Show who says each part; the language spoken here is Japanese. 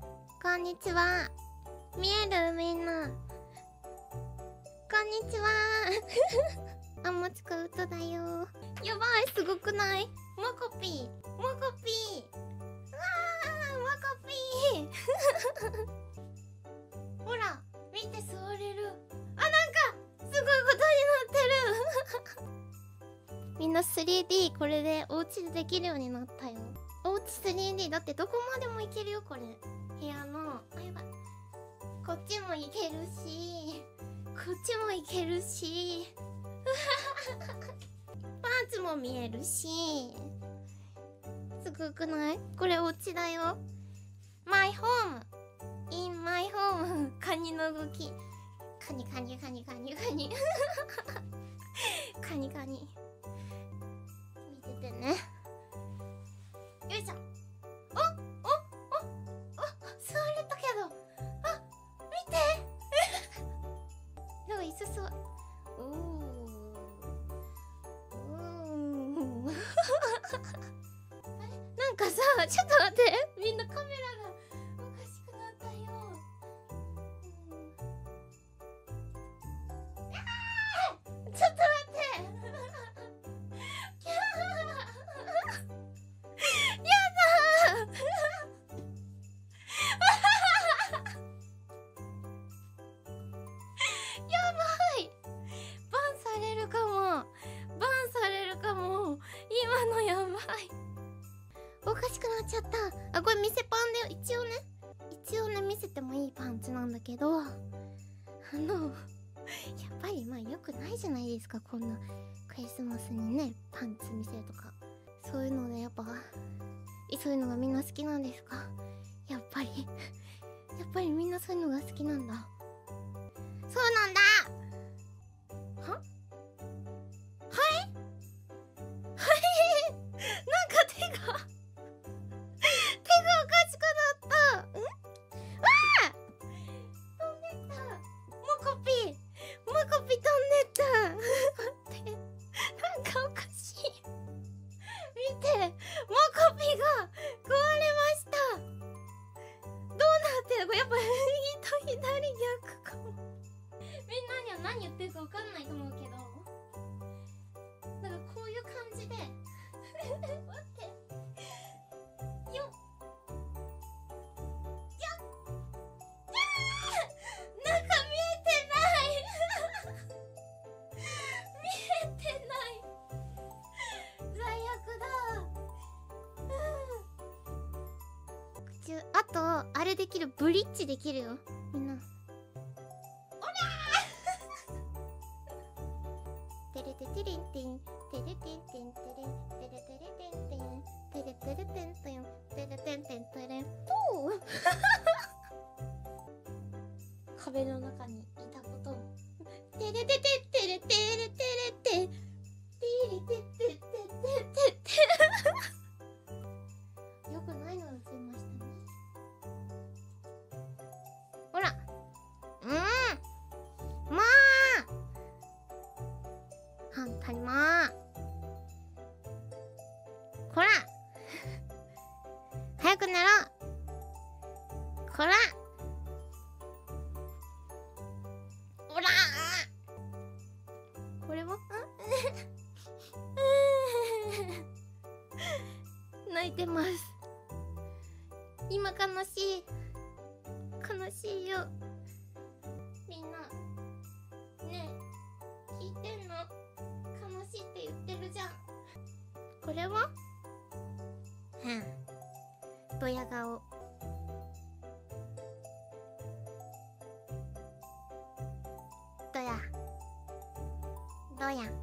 Speaker 1: こんにちは。見えるみんな。こんにちは。あもちこうとだよ。やばい、すごくない？モコピー、モコピー。うわー、モコピー。ほら、見て座れる。あ、なんかすごいことになってる。みんな 3D これでお家でできるようになったよ。おうち 3D だってどこまでもいけるよこれ。部屋のあ、やばい、こっちもいけるしこっちもいけるしパンツも見えるし、すごくない？これお家だよ。マイホーム in マイホーム。カニの動き、カニカニカニカニカニカニカニ見ててね。よいしょ。お座れたけど、あ、見てなんか椅子座、あれ、なんかさ、ちょっと待って、みんなカメラがおかしくなったよ。ちょっと待ってキャーやだやばい、バンされるかも、バンされるかも。今のやばい、おかしくなっちゃった。あ、これ見せパンで一応ね見せてもいいパンツなんだけど、やっぱりまあ良くないじゃないですか、こんなクリスマスにねパンツ見せるとか。そういうのでやっぱそういうのがみんな好きなんですか？やっぱりやっぱりみんなそういうのが好きなんだ。そうなんだ。は？はいなんか手がおかしくなった。ん？わあ！飛んでった。モコピ飛んでった。待って、なんかおかしい。見て、モコピが壊れました。どうなってる？これやっぱ右と左逆かも。みんなには何言ってるか分かんないと思うけど、なんかこういう感じで待ってよっなんか見えてない見えてない、最悪だ。口、あとあれできる、ブリッジできるよみんな。テレテテレンテンテレテンテンテレンテレテレテンテンテレテレテンテンテレテンテンテレンポー壁の中にいたことをテレテテテレテレテレテテレテテテテテよくないのが映りましたね。ほら、まあ反対まーこら早く寝ろこらおらこれも泣いてます。今悲しい、悲しいよ。みんなねえ聞いてんの？悲しいって言ってるじゃん。これはドヤ顔。どや